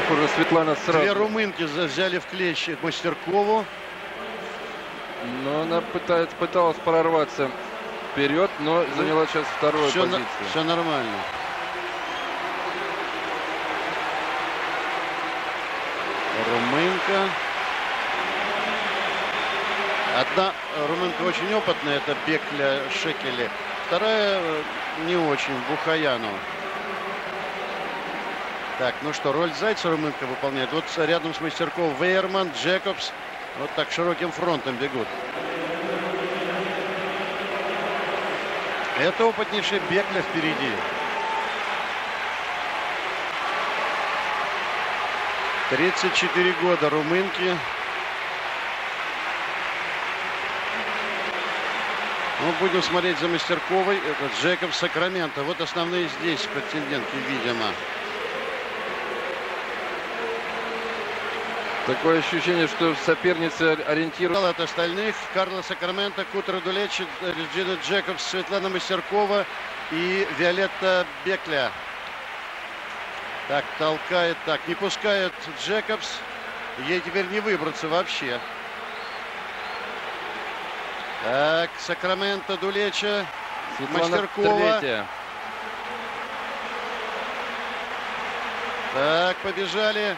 Похоже, Светлана сразу. Две румынки взяли в клещ Мастеркову. Но она пыталась прорваться вперед, но заняла сейчас вторую позицию. Все нормально. Румынка. Одна румынка очень опытная, это Бекля Шекели. Вторая не очень, Бухаянова. Так, ну что, роль зайца румынка выполняет. Вот рядом с Мастерковым Вейерман, Джекобс. Вот так широким фронтом бегут. Это опытнейший Бекля впереди. «34 года румынки. Мы будем смотреть за Мастерковой. Это Джекобс, Сакраменто. Вот основные здесь претендентки, видимо. Такое ощущение, что соперница ориентируется От остальных: Карла Сакраменто, Кутра Дулечи, Реджина Джекобс, Светлана Мастеркова и Виолетта Бекля. Так, толкает, так, не пускает Джекобс. Ей теперь не выбраться вообще. Так, Сакраменто, Дулечи, Мастеркова. Третья. Так, побежали.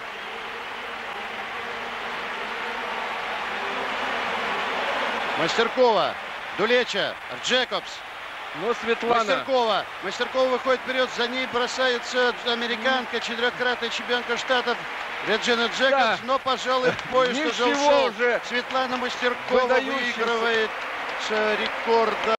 Мастеркова, Дулеча, Джекобс. Но Светлана. Мастеркова выходит вперед, за ней бросается американка, четырехкратная чемпионка штатов Реджина Джекобс, Да. но, пожалуй, поезд уже Ничего ушел. уже. Светлана Мастеркова выигрывает с рекорда.